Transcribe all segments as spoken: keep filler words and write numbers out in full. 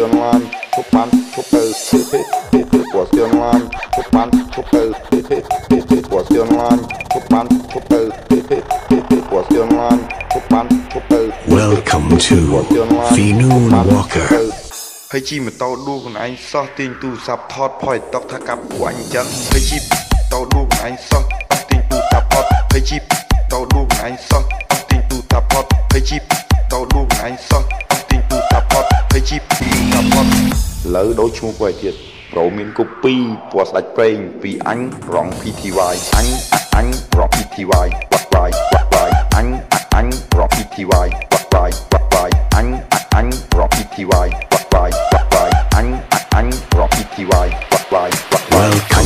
Proporcional, chupan, chupel, proporcional, chupan, chupel, proporcional, chupan, chupel, proporcional, chupan, chupel. Welcome to Finoon Walker. ហើយជីម៉ូតូដួលខ្លួនឯងសោះទាញទូរស័ព្ទថតផុយតុកថាកាប់ពួកអញចឹងហើយជីតោដួលខ្លួនឯងសោះទាញទូរស័ព្ទផុតហើយជីតោដួលខ្លួនឯងសោះទាញទូរស័ព្ទផុតហើយជីតោដួលខ្លួនឯងសោះទាញទូរស័ព្ទផុតហើយជីទូរស័ព្ទផុតលើដូចឈ្មោះគាត់ទៀតប្រូមានកូពីពណ៌ស្ដាច់ប្រេងពីអញរង pê tê vê អញអញរង pê tê vê វ៉ាក់វាយវ៉ាក់វាយអញអញរង pê tê vê វ៉ាក់វាយវ៉ាក់វាយអញអញរង pê tê vê វ៉ាក់វាយវ៉ាក់វាយអញអញរង pê tê vê វ៉ាក់វាយវ៉ាក់វាយ Welcome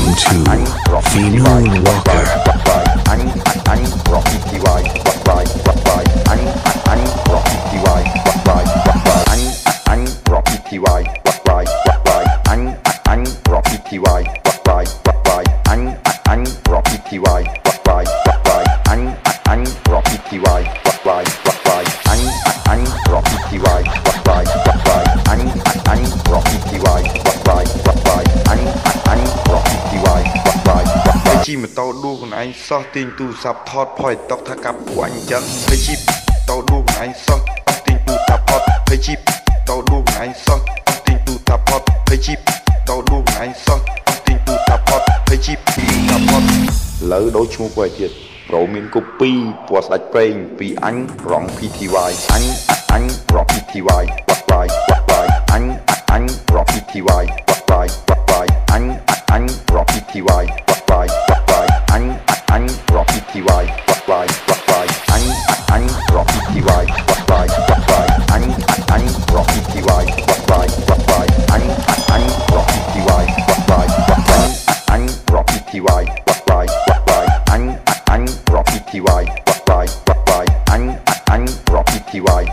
to Finoon Walker. វ៉ាក់វាយអញអញរង pê tê vê វ៉ាក់វាយវ៉ាក់វាយអញអញរង pê tê vê វ៉ាក់វាយវ៉ាក់វាយអញអញរង pê tê vê វ៉ាក់វាយវ៉ាក់វាយអញអញរង pê tê vê វ៉ាក់វាយវ៉ាក់វាយអញអញរង pê tê vê វ៉ាក់វាយវ៉ាក់វាយអញអញរង pê tê vê វ៉ាក់វាយវ៉ាក់វាយអញអញរង pê tê vê វ៉ាក់វាយវ៉ាក់វាយអញអញរង pê tê vê វ៉ាក់វាយវ៉ាក់វាយអញអញរង pê tê vê វ៉ាក់វាយវ៉ាក់វាយជីម៉ូតូដួលខ្លួនឯងសោះទាញទូរស័ព្ទថតផុយតុកថាកាប់ពួកអញចឹងហើយជីតោដួលខ្លួនឯងសោះទាញទូរស័ព្ទផុតហើយជីតោដួលខ្លួនឯងសោះទាញទូរស័ព្ទផុតហើយជីតោដួលខ្លួនឯងសោះទាញទូរស័ព្ទផុតហើយជីទូរស័ព្ទផុតលើដូចឈ្មោះគាត់ទៀតប្រូមានកូពីពណ៌ស្ដាច់ប្រេងពីអញរង pê tê vê អញអញរង pê tê vê វ៉ាក់វាយវ៉ាក់វាយអញអញរង pê tê vê វ៉ាក់វាយវ៉ាក់វាយអញអញរង pê tê vê វ៉ាក់វាយវ៉ាក់វាយអញអញរង pê tê vê វ៉ាក់វាយវ៉ាក់វាយអញអញរង pê tê vê វ៉ាក់វាយវ៉ាក់វាយអញអញរង pê tê vê វ៉ាក់វាយវ៉ាក់វាយអញអញរង pê tê vê វ៉ាក់វាយវ៉ាក់វាយអញរង pê tê vê វ៉ាក់វាយវ៉ាក់វាយអញអញរង pê tê vê វ៉ាក់វាយវ៉ាក់វាយអញអញរង pê tê vê វ៉ាក់